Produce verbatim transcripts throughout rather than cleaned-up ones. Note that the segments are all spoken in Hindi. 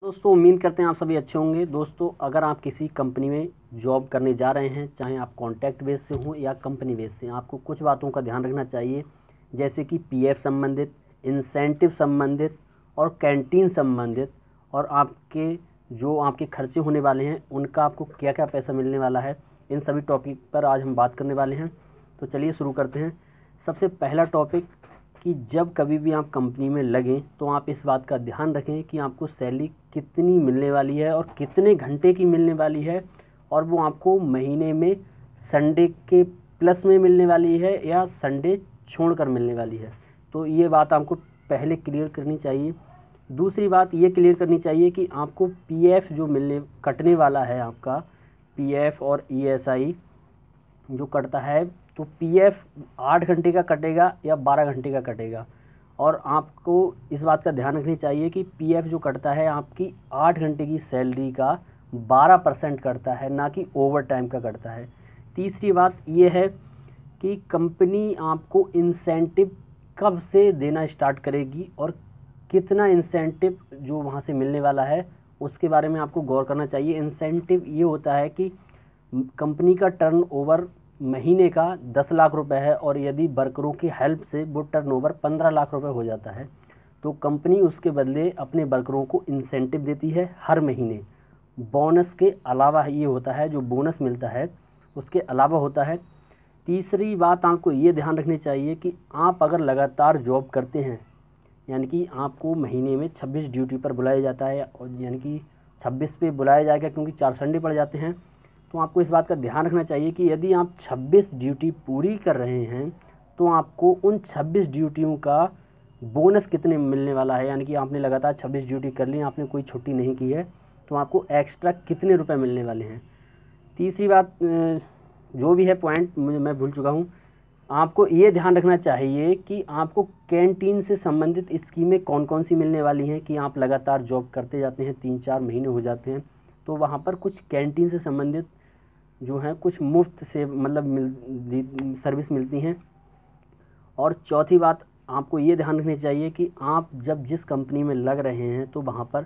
दोस्तों उम्मीद करते हैं आप सभी अच्छे होंगे। दोस्तों अगर आप किसी कंपनी में जॉब करने जा रहे हैं, चाहे आप कॉन्ट्रैक्ट बेस से हों या कंपनी बेस से, आपको कुछ बातों का ध्यान रखना चाहिए, जैसे कि पीएफ संबंधित, इंसेंटिव संबंधित और कैंटीन संबंधित, और आपके जो आपके खर्चे होने वाले हैं उनका आपको क्या क्या पैसा मिलने वाला है। इन सभी टॉपिक पर आज हम बात करने वाले हैं। तो चलिए शुरू करते हैं। सबसे पहला टॉपिक कि जब कभी भी आप कंपनी में लगें तो आप इस बात का ध्यान रखें कि आपको सैलरी कितनी मिलने वाली है और कितने घंटे की मिलने वाली है, और वो आपको महीने में संडे के प्लस में मिलने वाली है या संडे छोड़कर मिलने वाली है। तो ये बात आपको पहले क्लियर करनी चाहिए। दूसरी बात ये क्लियर करनी चाहिए कि आपको पीएफ जो मिलने कटने वाला है, आपका पीएफ और ईएसआई जो कटता है, तो पीएफ आठ घंटे का कटेगा या बारह घंटे का कटेगा। और आपको इस बात का ध्यान रखनी चाहिए कि पीएफ जो कटता है आपकी आठ घंटे की सैलरी का बारह परसेंट कटता है, ना कि ओवर टाइम का कटता है। तीसरी बात ये है कि कंपनी आपको इंसेंटिव कब से देना स्टार्ट करेगी और कितना इंसेंटिव जो वहाँ से मिलने वाला है उसके बारे में आपको गौर करना चाहिए। इंसेंटिव ये होता है कि कंपनी का टर्नओवर महीने का दस लाख रुपए है और यदि वर्करों की हेल्प से वो टर्नओवर पंद्रह लाख रुपए हो जाता है, तो कंपनी उसके बदले अपने वर्करों को इंसेंटिव देती है हर महीने। बोनस के अलावा ये होता है, जो बोनस मिलता है उसके अलावा होता है। तीसरी बात आपको ये ध्यान रखनी चाहिए कि आप अगर लगातार जॉब करते हैं, यानी कि आपको महीने में छब्बीस ड्यूटी पर बुलाया जाता है, और यानी कि छब्बीस पे बुलाया जाएगा क्योंकि चार संडे पड़ जाते हैं, तो आपको इस बात का ध्यान रखना चाहिए कि यदि आप छब्बीस ड्यूटी पूरी कर रहे हैं तो आपको उन छब्बीस ड्यूटियों का बोनस कितने मिलने वाला है। यानी कि आपने लगातार छब्बीस ड्यूटी कर ली, आपने कोई छुट्टी नहीं की है, तो आपको एक्स्ट्रा कितने रुपए मिलने वाले हैं। तीसरी बात जो भी है पॉइंट मुझे मैं भूल चुका हूँ। आपको ये ध्यान रखना चाहिए कि आपको कैंटीन से संबंधित स्कीमें कौन कौन सी मिलने वाली हैं। कि आप लगातार जॉब करते जाते हैं, तीन चार महीने हो जाते हैं, तो वहाँ पर कुछ कैंटीन से संबंधित जो है कुछ मुफ्त से मतलब मिल सर्विस मिलती हैं। और चौथी बात आपको ये ध्यान रखनी चाहिए कि आप जब जिस कंपनी में लग रहे हैं तो वहाँ पर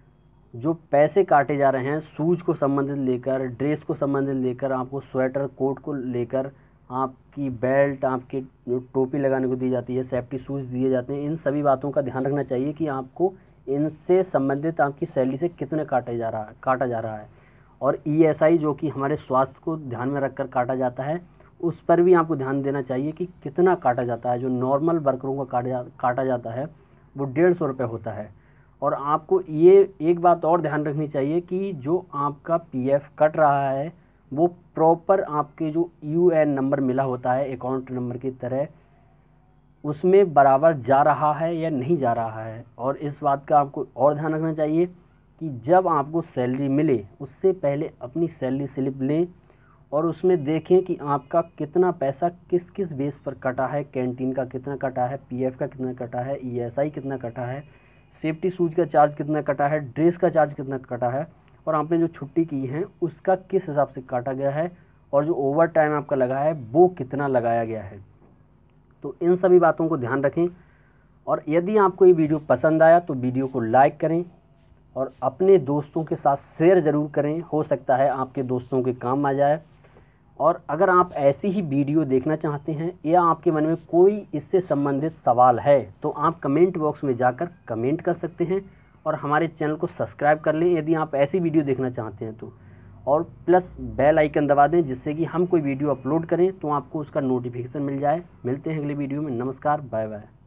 जो पैसे काटे जा रहे हैं शूज़ को संबंधित लेकर, ड्रेस को संबंधित लेकर, आपको स्वेटर कोट को लेकर, आपकी बेल्ट, आपकी जो टोपी लगाने को दी जाती है, सेफ्टी शूज़ दिए जाते हैं, इन सभी बातों का ध्यान रखना चाहिए कि आपको इनसे संबंधित आपकी सैलरी से कितने काटे जा रहा है काटा जा रहा है। और ईएसआई जो कि हमारे स्वास्थ्य को ध्यान में रखकर काटा जाता है, उस पर भी आपको ध्यान देना चाहिए कि कितना काटा जाता है। जो नॉर्मल वर्करों का काटा काटा जाता है वो डेढ़ सौ रुपये होता है। और आपको ये एक बात और ध्यान रखनी चाहिए कि जो आपका पीएफ कट रहा है वो प्रॉपर आपके जो यूएएन नंबर मिला होता है अकाउंट नंबर की तरह, उसमें बराबर जा रहा है या नहीं जा रहा है। और इस बात का आपको और ध्यान रखना चाहिए कि जब आपको सैलरी मिले उससे पहले अपनी सैलरी स्लिप लें और उसमें देखें कि आपका कितना पैसा किस किस बेस पर कटा है। कैंटीन का कितना कटा है, पीएफ का कितना कटा है, ईएसआई कितना कटा है, सेफ्टी शूज़ का चार्ज कितना कटा है, ड्रेस का चार्ज कितना कटा है, और आपने जो छुट्टी की है उसका किस हिसाब से काटा गया है, और जो ओवर टाइम आपका लगा है वो कितना लगाया गया है। तो इन सभी बातों को ध्यान रखें। और यदि आपको ये वीडियो पसंद आया तो वीडियो को लाइक करें और अपने दोस्तों के साथ शेयर ज़रूर करें, हो सकता है आपके दोस्तों के काम आ जाए। और अगर आप ऐसी ही वीडियो देखना चाहते हैं या आपके मन में कोई इससे संबंधित सवाल है तो आप कमेंट बॉक्स में जाकर कमेंट कर सकते हैं और हमारे चैनल को सब्सक्राइब कर लें यदि आप ऐसी वीडियो देखना चाहते हैं तो, और प्लस बेल आइकन दबा दें जिससे कि हम कोई वीडियो अपलोड करें तो आपको उसका नोटिफिकेशन मिल जाए। मिलते हैं अगले वीडियो में। नमस्कार, बाय बाय।